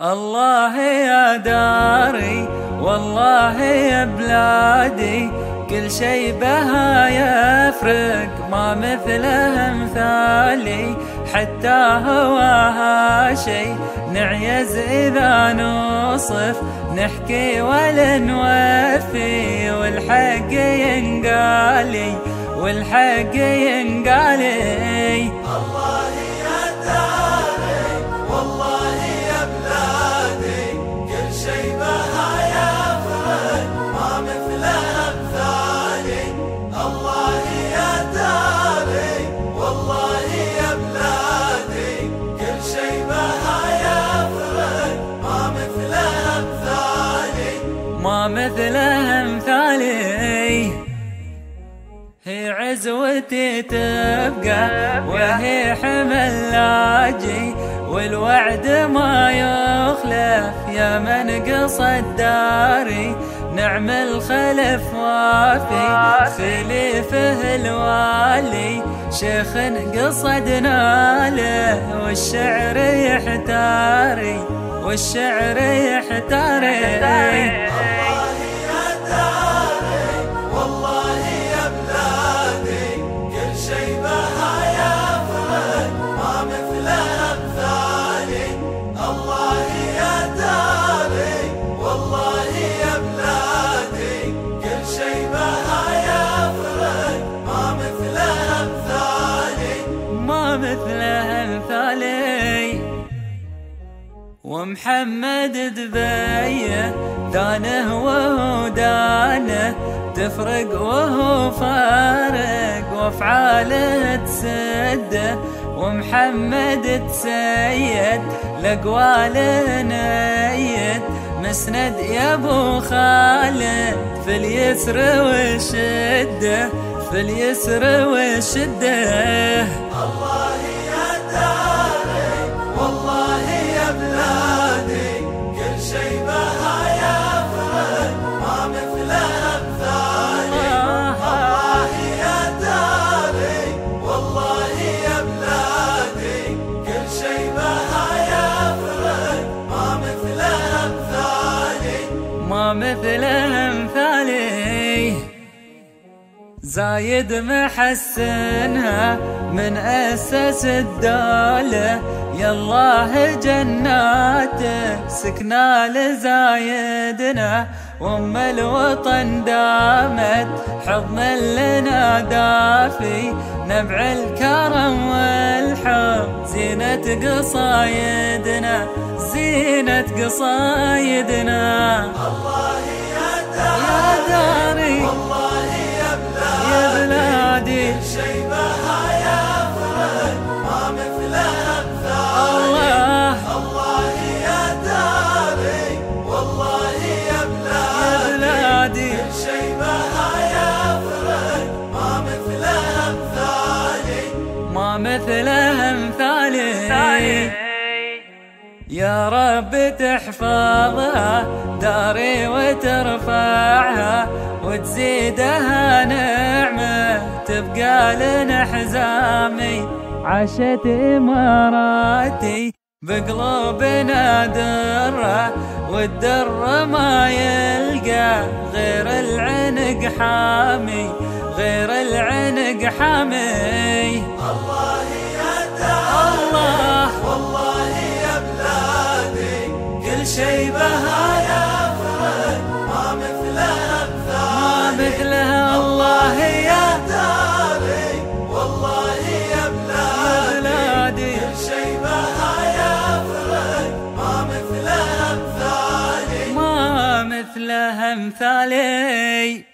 الله يا داري والله يا بلادي، كل شي بها يفرق ما مثله امثالي، حتى هواها شي نعيز إذا نوصف، نحكي ولا نوفي والحق ينقالي والحق ينقالي. الله يا داري والله يا بلادي، كل شي بها يفرق ما مثله امثالي. الله يا داري والله يا بلادي، كل شي بها يفرق ما مثله امثالي، ما مثله امثالي. هي عزوتي تبقى وهي حمل لاجي، والوعد ما يخلف يا من قصد داري، نعم الخلف وافي خليفه الوالي، شيخ قصدنا له والشعر يحتاري والشعر يحتاري. مثله امثالي. ومحمد دبيه دانه وهو دانه، تفرق وهو فارق وافعاله تسده، ومحمد تسيد لاقواله نيد، مسند يا ابو خالد في اليسر والشده في اليسر والشده. الله يا داري والله يا بلادي، كل شي بها يفرق ما مثله امثالي. الله يا داري والله يا بلادي، كل شي بها يفرق ما مثله امثالي، ما مثله امثالي. زايد محسنها من أسس الدولة، يا الله جناته سكنا لزايدنا، وام الوطن دامت حضن لنا دافي، نبع الكرم والحب زينة قصايدنا زينة قصايدنا. الله يا داري بلادي، كل شي بها يفرق ما مثله امثالي. الله يا داري والله يا بلادي، كل شي بها يفرق ما مثله امثالي، ما مثله امثالي. يا رب تحفظها داري وترفعها، وتزيدها نعمة تبقى لنا حزامي، عاشت إماراتي بقلوبنا درة، والدر ما يلقى غير العنق حامي غير العنق حامي. الله يا داري والله يا بلادي، كل شي بها يفرق ما مثله مثلها. الله يا داري والله يا بلادي، كل شي بها يفرق ما مثله امثالي، ما مثلها امثالي.